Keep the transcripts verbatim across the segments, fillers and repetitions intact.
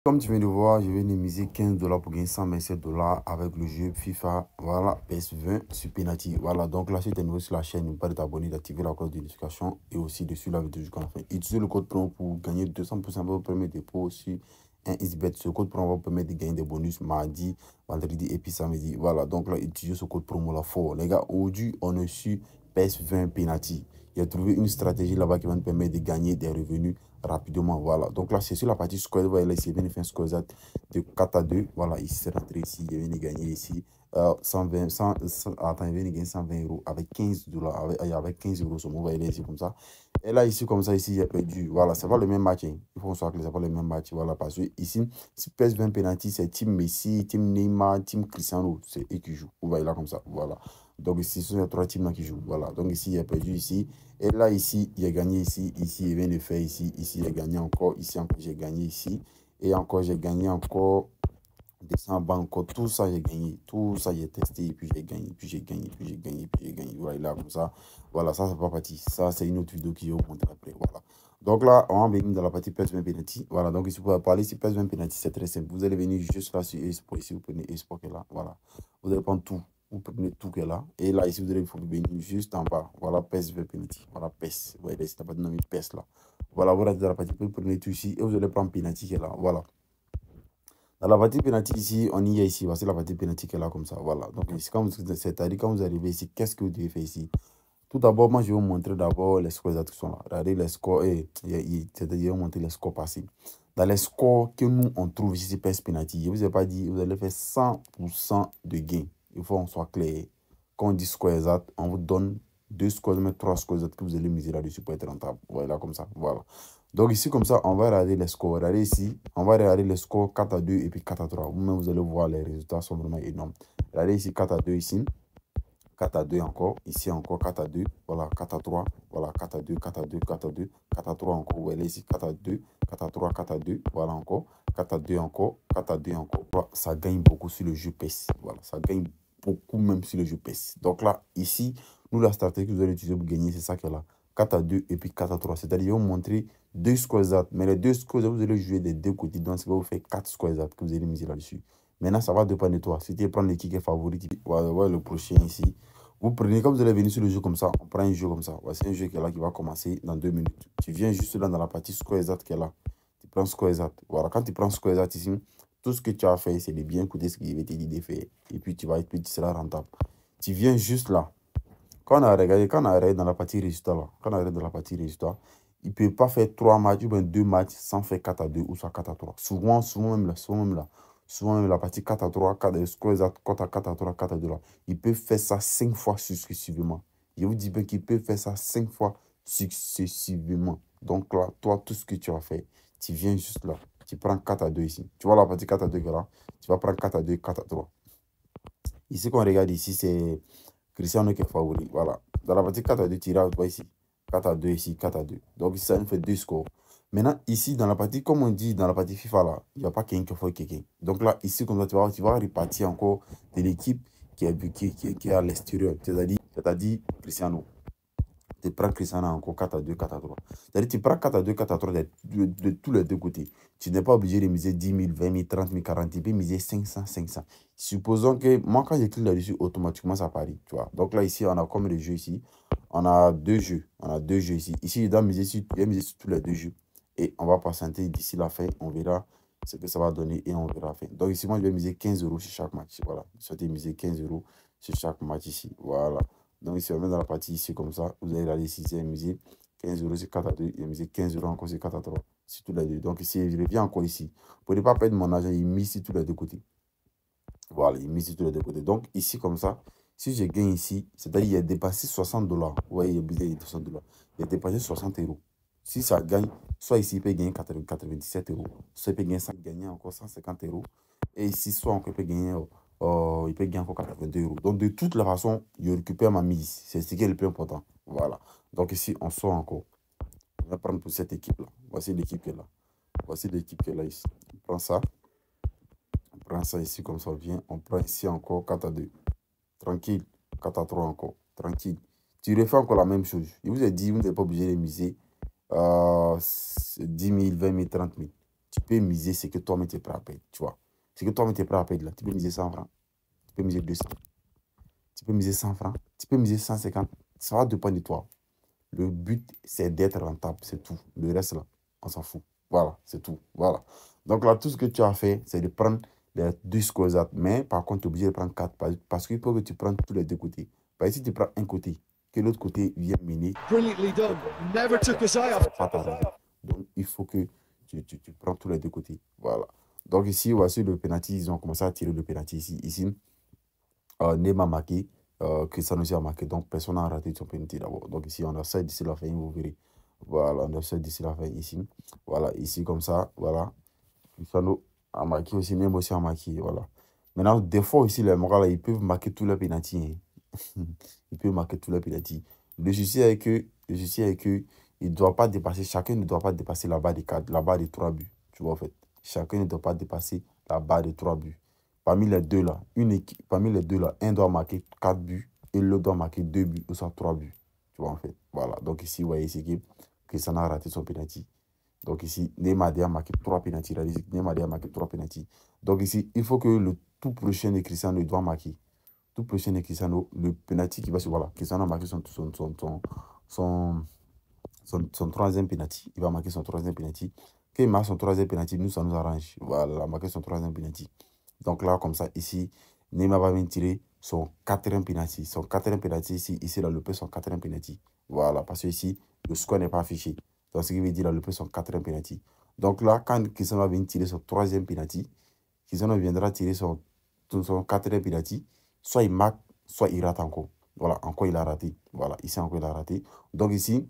Comme tu viens de voir, je viens de miser quinze dollars pour gagner cent vingt-sept dollars avec le jeu FIFA, voilà, P E S vingt sur Penalty. Voilà, donc là, si tu es nouveau sur la chaîne, n'oublie pas de t'abonner, d'activer la cloche de notification et aussi de suivre la vidéo jusqu'à la fin. Utilisez le code promo pour gagner deux cents pour cent de votre premier dépôt sur un XBet. Ce code promo va vous permettre de gagner des bonus mardi, vendredi et puis samedi. Voilà, donc là, utilisez ce code promo là fort. Les gars, aujourd'hui, on est sur P E S vingt Penalty. Il a trouvé une stratégie là-bas qui va nous permettre de gagner des revenus rapidement. Voilà, donc là c'est sur la partie score. Vous voyez là ici, il vient de faire un score de quatre à deux. Voilà, ici c'est rentré ici, il vient de gagner ici euh, cent vingt, cent, cent, attends, il vient de gagner cent vingt euros avec quinze dollars, avec, avec quinze euros sur mon. Vous voyez là ici comme ça. Et là ici comme ça, ici il a perdu. Voilà, c'est pas le même match, hein. Il faut qu'on soit que c'est pas le même match. Voilà, parce que ici, si P E S vingt penalty, c'est Team Messi, Team Neymar, Team Cristiano, c'est eux qui jouent. Vous voyez là comme ça. Voilà. Donc ici, ce sont les trois teams là qui jouent. Voilà. Donc ici, il a perdu ici. Et là, ici, il a gagné ici. Ici, il vient de faire ici. Ici, il a gagné encore. Ici, encore, j'ai gagné ici. Et encore, j'ai gagné encore deux cents banques. Encore, tout ça, j'ai gagné. Tout ça, j'ai testé. Et puis, j'ai gagné. Puis, j'ai gagné. Puis, j'ai gagné. Puis, j'ai gagné. Voilà, là, comme ça. Voilà, ça, c'est pas parti. Ça, c'est une autre vidéo qui va vous montrer après. Voilà. Donc là, on va venir dans la partie P E S vingt penalty. Voilà, donc ici, vous pouvez parler sur P E S vingt penalty. C'est très simple. Vous allez venir juste là sur eSport. Ici, vous prenez eSport qui est là. Voilà. Vous allez prendre tout. Vous prenez tout qui est là. Et là, ici, vous allez venir juste en bas. Voilà, P E S vingt penalty. Voilà, P E S. Vous voyez, ici, t'as pas de nom, P E S là. Voilà, vous rentrez dans la partie, vous prenez tout ici. Et vous allez prendre penalty qui est là. Voilà. Dans la partie penalty ici, on y est ici. Voici la partie penalty qui est là comme ça. Voilà. Donc, ici, c'est-à-dire quand vous arrivez ici, qu'est-ce que vous devez faire ici? Tout d'abord, moi, je vais vous montrer d'abord les scores exacts qui sont là. Regardez les scores, et c'est-à-dire, je vais vous montrer les scores passés. Dans les scores que nous, on trouve ici, P E S penalty, je ne vous ai pas dit, vous allez faire cent pour cent de gain. Il faut qu'on soit clair. Quand on dit score exact, on vous donne deux scores, mais trois scores exacts que vous allez miser là-dessus pour être rentable. Voilà, comme ça. Voilà. Donc ici, comme ça, on va regarder les scores. Regardez ici, on va regarder les scores quatre à deux et puis quatre à trois. Vous-même, vous allez voir, les résultats sont vraiment énormes. Regardez ici, quatre à deux ici. quatre à deux encore, ici encore quatre à deux, voilà, quatre à trois, voilà, quatre à deux, quatre à deux, quatre à deux, quatre à trois encore, voilà, ici quatre à deux, quatre à trois, quatre à deux, voilà encore, quatre à deux encore, quatre à deux encore. Voilà, ça gagne beaucoup sur le jeu P E S, voilà, ça gagne beaucoup même sur le jeu P E S. Donc là, ici, nous, la stratégie que vous allez utiliser pour gagner, c'est ça qui est là, quatre à deux et puis quatre à trois, c'est-à-dire, vous montrer deux scores exacts, mais les deux scores, vous allez jouer des deux côtés, donc ça va vous faire quatre scores exacts que vous allez miser là-dessus. Maintenant, ça va dépendre de toi. Si tu prends l'équipe favorite, voilà, voilà, le prochain ici. Vous prenez, comme vous allez venir sur le jeu comme ça, on prend un jeu comme ça. Voici un jeu qui est là qui va commencer dans deux minutes. Tu viens juste là dans la partie score exact qui est là. Tu prends score exact. Voilà, quand tu prends score exact ici, tout ce que tu as fait, c'est de bien écouter ce qu'il va te dire de faire. Et puis tu vas et puis tu seras rentable. Tu viens juste là. Quand on a regardé, quand on a regardé dans la partie résultat là, quand on a regardé dans la partie résultat, il ne peut pas faire trois matchs ou bien deux matchs sans faire quatre à deux ou soit quatre à trois. Souvent, souvent même là, souvent même là. Souvent même la partie quatre à trois, quatre, score exact, quatre à trois, quatre à deux là. Il peut faire ça cinq fois successivement. Je vous dis bien qu'il peut faire ça cinq fois successivement. Donc là, toi, tout ce que tu as fait, tu viens juste là. Tu prends quatre à deux ici. Tu vois la partie quatre à deux là. Tu vas prendre quatre à deux, quatre à trois. Ici, qu'on regarde ici, c'est Cristiano qui est favori. Voilà. Dans la partie quatre à deux, tu iras ici. quatre à deux ici, quatre à deux. Donc, ça nous fait deux scores. Maintenant, ici, dans la partie, comme on dit dans la partie FIFA, là, il n'y a pas quelqu'un qui fait quelqu'un. Donc là, ici, comme ça, tu vas, tu vas répartir encore de l'équipe qui est, qui, qui, qui est à l'extérieur. C'est-à-dire, c'est-à-dire Cristiano. Tu prends Cristiano encore quatre à deux, quatre à trois. C'est-à-dire tu prends quatre à deux, quatre à trois de, de, de, de tous les deux côtés. Tu n'es pas obligé de miser dix mille, vingt mille, trente mille, quarante mille. Tu peux miser cinq cents, cinq cents. Supposons que moi, quand j'écris là-dessus, automatiquement, ça parie. Tu vois. Donc là, ici, on a comme les jeux ici. On a deux jeux. On a deux jeux ici. Ici, je dois miser sur, je dois miser sur tous les deux jeux. Et on va patienter d'ici la fin. On verra ce que ça va donner et on verra la fin. Donc ici, moi, je vais miser quinze euros sur chaque match. Voilà. Je souhaite miser quinze euros sur chaque match ici. Voilà. Donc ici, on met dans la partie ici comme ça. Vous allez aller ici, c'est miser quinze euros sur quatre à deux. Et miser quinze euros encore sur quatre à trois. Sur tous les deux. Donc ici, je reviens encore ici. Pour ne pas perdre mon argent, il mise sur tous les deux côtés. Voilà, il mise sur tous les deux côtés. Donc ici, comme ça, si je gagne ici, c'est-à-dire qu'il a dépassé soixante dollars. Vous voyez, il a soixante dollars. Il a dépassé soixante euros. Si ça gagne, soit ici, il peut gagner quatre-vingt-dix-sept euros. Soit il peut gagner, gagner encore cent cinquante euros. Et ici, soit encore, il peut gagner... Euh, il peut gagner encore quatre-vingt-deux euros. Donc, de toute la façon, je récupère ma mise. C'est ce qui est le plus important. Voilà. Donc, ici, on sort encore. On va prendre pour cette équipe-là. Voici l'équipe qui est là. Voici l'équipe qui est là ici. On prend ça. On prend ça ici comme ça vient. On prend ici encore quatre à deux. Tranquille. quatre à trois encore. Tranquille. Tu refais encore la même chose. Je vous ai dit, vous n'êtes pas obligé de miser euh, dix mille, vingt mille, trente mille. tu peux miser ce que toi-même tu es prêt à payer, tu vois. Ce que toi-même tu es prêt à payer, là, tu peux miser cent francs, tu peux miser deux cents, tu peux miser cent francs, tu peux miser cent cinquante. Ça va dépendre de toi. Le but, c'est d'être rentable, c'est tout. Le reste, là, on s'en fout. Voilà, c'est tout. Voilà. Donc là, tout ce que tu as fait, c'est de prendre les deux squares. Mais par contre, tu es obligé de prendre quatre parce qu'il faut que tu prennes tous les deux côtés. Par exemple, si tu prends un côté, que l'autre côté vient mener. Brilliantly done. Never took his eye off. Donc, il faut que tu, tu, tu prends tous les deux côtés. Voilà. Donc ici, voici le penalty. Ils ont commencé à tirer le penalty ici. Ici, euh, Neymar a marqué. Euh, Cristiano aussi a marqué. Donc, personne n'a raté son penalty d'abord. Donc ici, on a ça d'ici la fin, vous verrez. Voilà, on a ça d'ici la fin ici. Voilà, ici comme ça. Voilà. Cristiano a marqué aussi. Neymar aussi a marqué. Voilà. Maintenant, des fois aussi, les Morales, ils peuvent marquer tous les penalty. Hein. Ils peuvent marquer tous les penalty. Le souci est que, le souci est que il ne doit pas dépasser, chacun ne doit pas dépasser la barre de quatre, la barre de trois buts. Tu vois, en fait. Chacun ne doit pas dépasser la barre de trois buts. Parmi les deux là, une équipe, parmi les deux là, un doit marquer quatre buts et l'autre doit marquer deux buts ou soit trois buts. Tu vois, en fait. Voilà. Donc ici, vous voyez ici que Cristiano a raté son penalty. Donc ici, Neymar a marqué trois penalty. Neymar a marqué trois penalty. Donc ici, il faut que le tout prochain de Cristiano doit marquer. Tout prochain de Cristiano, le penalty qui va se. Voilà, Cristiano a marqué son, son, son, son, son, son, son troisième penalty. Il va marquer son troisième penalty. Quand il marque son troisième penalty, nous, ça nous arrange. Voilà, il a marqué son troisième penalty. Donc là, comme ça, ici, Neymar va venir tirer son quatrième penalty. Son quatrième penalty ici, ici, là, le peut son quatrième penalty. Voilà, parce que ici, le score n'est pas affiché. Donc, ce qui veut dire, là, le peut son quatrième penalty. Donc là, quand Cristiano va venir tirer son troisième penalty, Cristiano viendra tirer son, son quatrième penalty, soit il marque, soit il rate encore. Voilà, encore il a raté. Voilà, ici encore il a raté. Donc ici,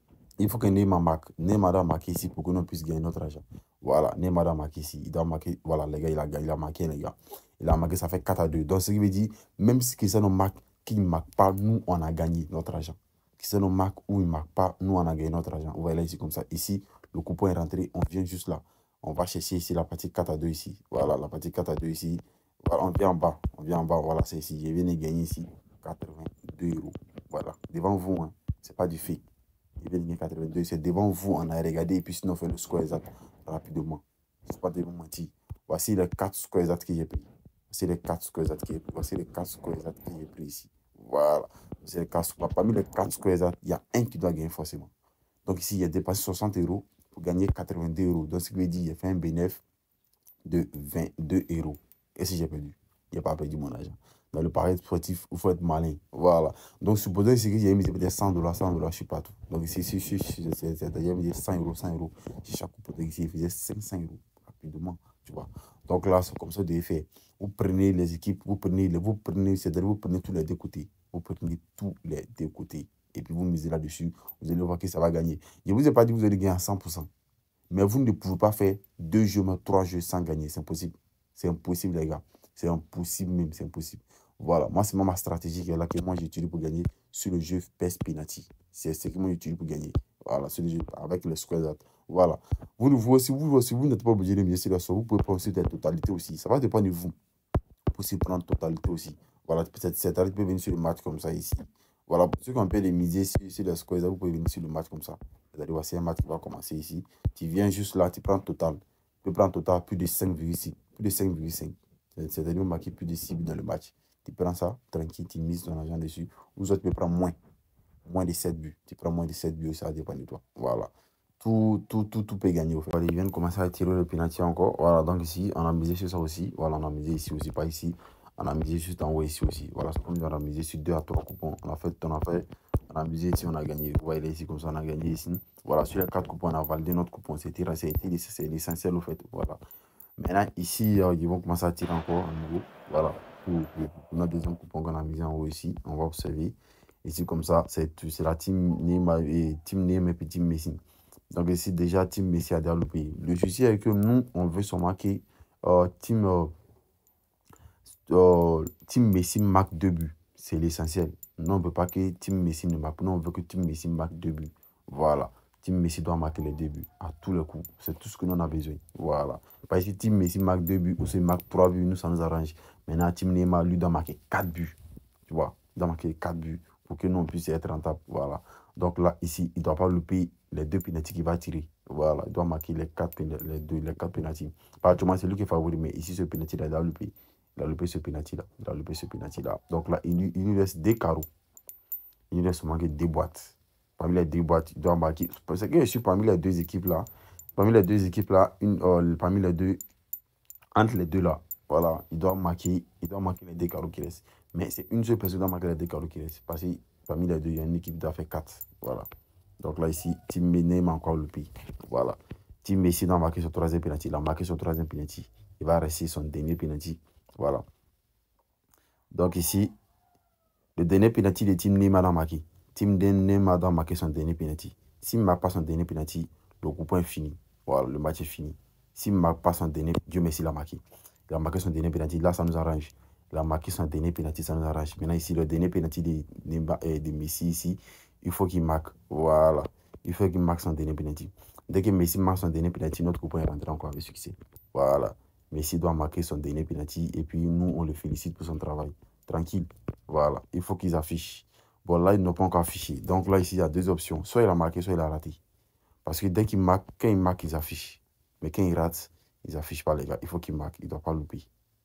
il faut que Neymar marque. Neymar doit marquer ici pour que nous puissions gagner notre argent. Voilà, Neymar doit marquer ici. Il doit marquer. Voilà, les gars, il a, il a marqué, les gars. Il a marqué, ça fait quatre à deux. Donc, ce qui veut dire, même si Cristiano marque, qu'il ne marque pas, nous, on a gagné notre argent. Cristiano marque ou il ne marque pas, nous, on a gagné notre argent. Vous voyez là, ici, comme ça. Ici, le coupon est rentré. On vient juste là. On va chercher ici la partie quatre à deux ici. Voilà, la partie quatre à deux ici. Voilà, on vient en bas. On vient en bas. Voilà, c'est ici. Je viens de gagner ici quatre-vingt-deux euros. Voilà, devant vous, hein. Ce n'est pas du fake. Il vient de gagner quatre-vingt-deux. C'est devant vous. On a regardé et puis sinon, on fait le score exact rapidement. Je ne sais pas de vous mentir. Voici les quatre scores exacts que j'ai pris. Voici les quatre scores exacts que j'ai pris. Voici les quatre scores exacts que j'ai pris ici. Voilà. Les quatre, parmi les quatre scores exacts, il y a un qui doit gagner forcément. Donc ici, il a dépassé soixante euros pour gagner quatre-vingt-deux euros. Donc, ce qui veut dire qu'il a fait un bénéfice de vingt-deux euros. Et si j'ai perdu, il n'a pas perdu mon argent. Dans le pari sportif, il faut être malin. Voilà. Donc, supposons que j'ai mis peut-être cent dollars, cent dollars, je ne sais pas tout. Donc, ici, si j'ai mis cent euros, cent euros. Si chaque coup, ici, il faisait cinq cents euros rapidement. Tu vois. Donc là, c'est comme ça de faire. Vous prenez les équipes, vous prenez, les, vous prenez, c'est-à-dire vous prenez tous les deux côtés. Vous prenez tous les deux côtés. Et puis, vous misez là-dessus. Vous allez voir que ça va gagner. Je ne vous ai pas dit que vous allez gagner à cent pour cent. Mais vous ne pouvez pas faire deux jeux, mais trois jeux sans gagner. C'est impossible. C'est impossible, les gars. C'est impossible même. C'est impossible. Voilà. Moi, c'est ma stratégie qui est là que moi, j'utilise pour gagner sur le jeu P E S Penalty. C'est ce que moi, j'utilise pour gagner. Voilà. Sur le jeu avec le square. Voilà. Vous, vous aussi, vous aussi, vous n'êtes pas obligé de miser sur la somme. Vous pouvez prendre aussi la totalité aussi. Ça va dépendre de vous. Vous pouvez aussi prendre totalité aussi. Voilà. Peut-être cette année, vous pouvez venir sur le match comme ça ici. Voilà. Pour ceux qui ont peur de miser sur, sur le square, vous pouvez venir sur le match comme ça. C'est-à-dire, voici un match qui va commencer ici. Tu viens juste là, tu prends total. Tu peux prendre total plus de cinq virgule six. Plus de cinq virgule cinq. C'est-à-dire, vous marquez plus de six buts dans le match. Tu prends ça, tranquille, tu mises ton argent dessus. Ou soit tu peux prendre moins. Moins de sept buts. Tu prends moins de sept buts, ça dépend de toi. Voilà. Tout, tout, tout, tout peut gagner. Au fait. Voilà, ils viennent commencer à tirer le penalty encore. Voilà, donc ici, on a misé sur ça aussi. Voilà, on a misé ici aussi, pas ici. On a misé juste en haut ici aussi. Voilà, c'est comme on a misé sur deux à trois coupons. On a fait, on a fait, on a misé ici, on a gagné. Vous voyez ici, comme ça, on a gagné ici. Voilà, sur les quatre coupons, on a validé notre coupon. C'est l'essentiel au fait. Voilà. Maintenant, ici, euh, ils vont commencer à tirer encore à nouveau. Voilà, pour, pour, pour notre deuxième coupon qu'on a misé en haut ici. On va observer. Ici, comme ça, c'est la team Neymar et team Neymar et puis team Messi. Donc ici, déjà, team Messi a déjà le pays. Le souci est que nous, on veut se marquer euh, team, euh, euh, team Messi marque deux buts. C'est l'essentiel. Nous, on ne veut pas que team Messi ne marque. Nous, on veut que team Messi marque deux buts. Voilà. Team Messi doit marquer les deux buts à tous les coups. C'est tout ce que nous on a besoin. Voilà. Parce que Team Messi marque deux buts ou s'il marque trois buts, nous, ça nous arrange. Maintenant, Team Neymar, lui, doit marquer quatre buts. Tu vois, il doit marquer quatre buts pour que nous, on puisse être rentable. Voilà. Donc là, ici, il ne doit pas louper les deux pénaltys qu'il va tirer. Voilà, il doit marquer les quatre, les deux, les quatre pénaltys. Pratiquement, c'est lui qui est favori, mais ici, ce pénalty-là, il a loupé. Il a loupé ce pénalty-là. Il a loupé ce pénalty-là. Donc là, il lui, il lui reste des carreaux. Il lui reste manquer des boîtes. Parmi les deux boîtes, il doit marquer. Parce que je suis parmi les deux équipes-là. Parmi les deux équipes-là, une, euh, parmi les deux, entre les deux là, voilà, il doit marquer, il doit marquer les deux carreaux qui restent. Mais c'est une seule personne qui doit marquer les deux carreaux qui restent. Parce que parmi les deux, il y a une équipe qui doit faire quatre. Voilà. Donc là, ici, Team Méné m'a encore loupé. Voilà. Team Messi doit marquer son troisième penalty. Il a marqué son troisième penalty. Il va rester son dernier penalty. Voilà. Donc ici, le dernier penalty de Team Neymar a marqué. Team Neymar doit marquer son dernier penalty. S'il ne marque pas son dernier penalty, le coupon est fini. Voilà, le match est fini. S'il ne marque pas son dernier, Dieu merci, il a marqué. Il a marqué son dernier penalty. Là, ça nous arrange. Il a marqué son dernier penalty, ça nous arrange. Maintenant, ici, le dernier penalty de, de, de Messi, ici, il faut qu'il marque. Voilà. Il faut qu'il marque son dernier penalty. Dès que Messi marque son dernier penalty, notre coupon est rentré encore avec succès. Voilà. Messi doit marquer son dernier penalty et puis nous, on le félicite pour son travail. Tranquille. Voilà. Il faut qu'ils affichent. Bon, là, ils n'ont pas encore affiché. Donc là, ici, il y a deux options. Soit il a marqué, soit il a raté. Parce que dès qu'il marque, quand il marque, ils affichent. Mais quand il rate, ils n'affichent pas, les gars. Il faut qu'il marque. Il ne doit pas louper.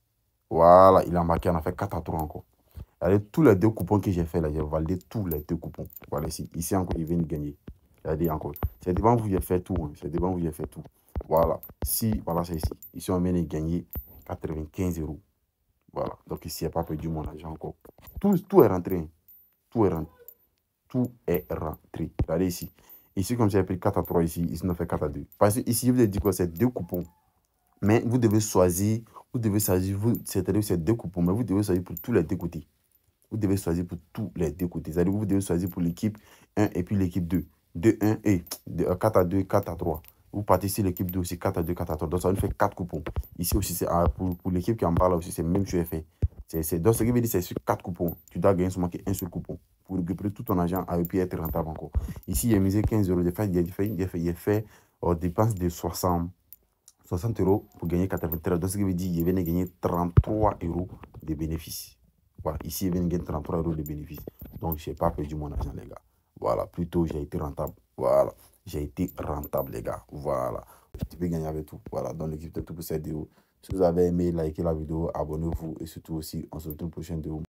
Voilà. Il a marqué. On a fait quatre à trois encore. Regardez, tous les deux coupons que j'ai fait là, j'ai validé tous les deux coupons. Voilà ici. Ici encore, il vient de gagner. Regardez encore. C'est devant vous, j'ai fait tout. Hein. C'est devant vous, j'ai fait tout. Voilà. Si, voilà, c'est ici. Ici, on vient de gagner quatre-vingt-quinze euros. Voilà. Donc ici, il n'y a pas perdu mon argent encore. Tout, tout est rentré. Tout est rentré. Tout est rentré. Regardez ici. Ici, comme j'ai pris quatre à trois ici, ici, on fait quatre à deux. Parce que ici, je vous ai dit que c'est deux coupons. Mais vous devez choisir, vous devez choisir, c'est-à-dire c'est deux coupons, mais vous devez choisir pour tous les deux côtés. Vous devez choisir pour tous les deux côtés. C'est-à-dire vous devez choisir pour l'équipe un et puis l'équipe deux. deux un et quatre à deux, quatre à trois. Vous partez sur l'équipe deux aussi, quatre à deux, quatre à trois. Donc ça nous fait quatre coupons. Ici aussi, c'est pour, pour l'équipe qui en parle aussi, c'est même chose fait. Donc ce qui veut dire c'est sur quatre coupons. Tu dois gagner seulement un seul coupon pour récupérer tout ton argent et puis être rentable encore. Ici, il y a misé quinze euros. Il a fait, il a fait, il a fait, il a fait euh, dépense de soixante euros pour gagner quatre-vingt-treize. Donc ce qui veut dire qu'il vient de gagner trente-trois euros de bénéfices. Voilà, ici, il vient de gagner trente-trois euros de bénéfices. Donc, je n'ai pas perdu mon argent, les gars. Voilà, plutôt, j'ai été rentable. Voilà, j'ai été rentable, les gars. Voilà, tu peux gagner avec tout. Voilà, dans l'équipe de tout pour cette vidéo. Si vous avez aimé, likez la vidéo, abonnez-vous et surtout aussi, on se retrouve pour une prochaine vidéo.